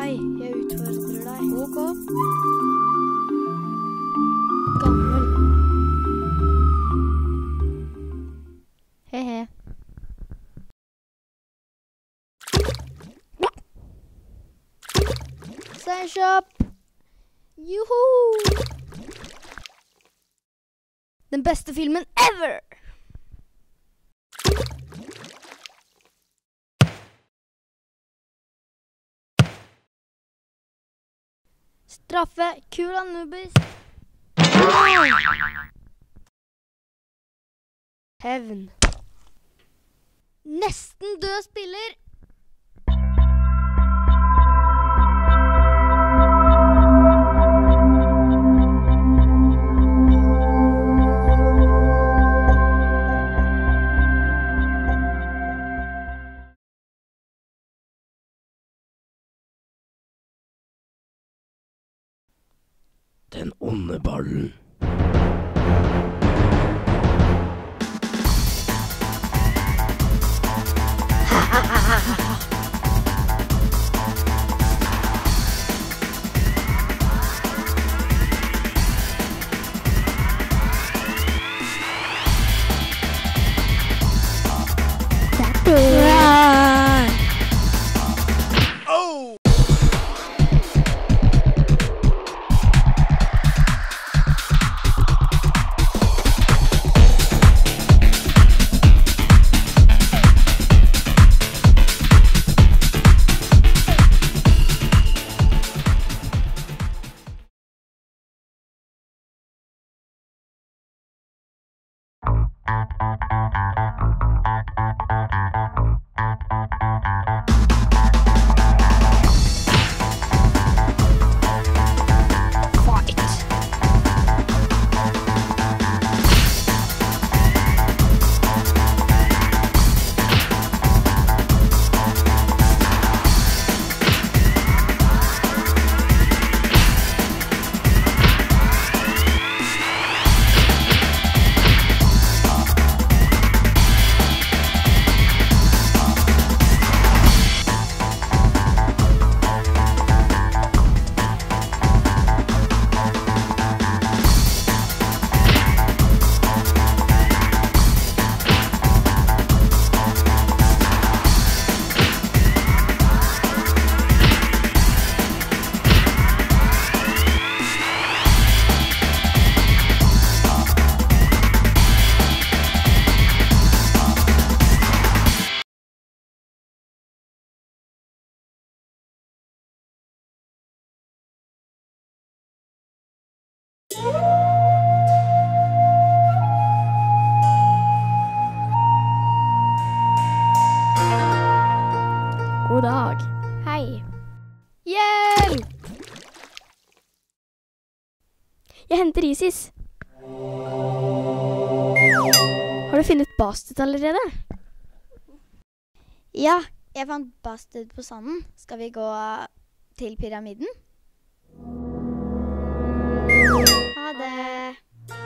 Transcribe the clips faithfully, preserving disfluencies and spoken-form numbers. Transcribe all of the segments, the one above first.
Hei, jeg utfordrer deg. Ok. Gammel. He-he. Sandshop! Juhu! Den beste filmen ever! Straffe, kul Anubis. Hevn. Nesten død spiller. Den onde ballen. God dag. Hei. Hjelp! Jeg henter Isis. Har du funnet Bastard allerede? Ja, jeg fant Bastard på sanden. Skal vi gå til pyramiden? Ha det.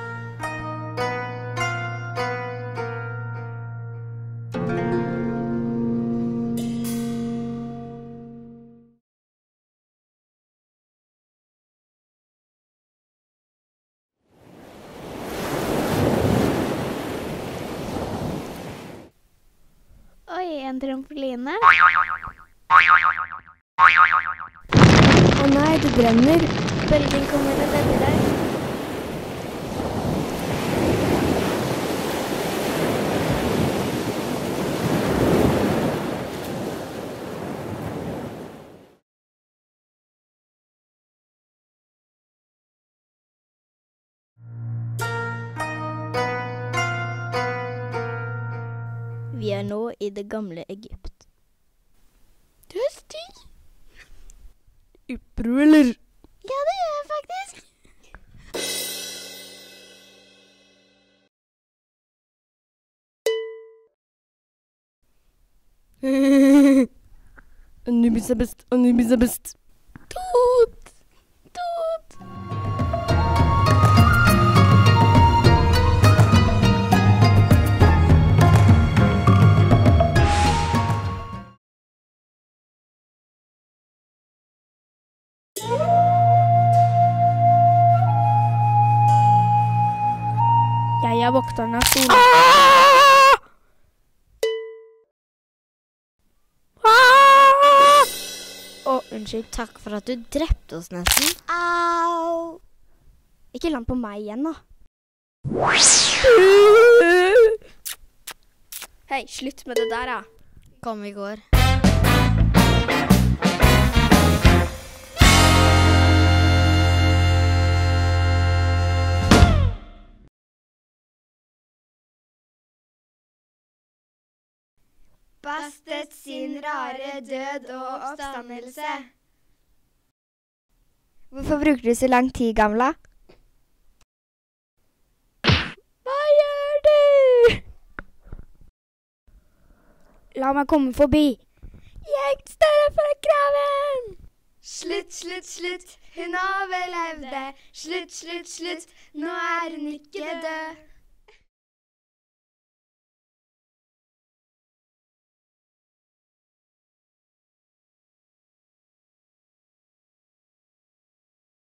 Oi, en trampoline. Å nei, du brenner. Bølgen kommer og redder deg. Vi er nå i det gamle Egypt. Du er stygg. Upro, eller? Ja, det gjør jeg faktisk. Anubis er best, Anubis er best. Tot! Tot! er vokteren av skolen. Å, unnskyld. Takk for at du drepte oss nesten. Au! Ikke land på meg igjen nå. Hei, slutt med det der, da. Kom, vi går. Bastet sin rare død og oppstandelse. Hvorfor bruker du så lang tid, gamla? Hva gjør du? La meg komme forbi. Gjengt større fra kraven! Slutt, slutt, slutt, hun overlevde. Slutt, slutt, slutt, nå er hun ikke død.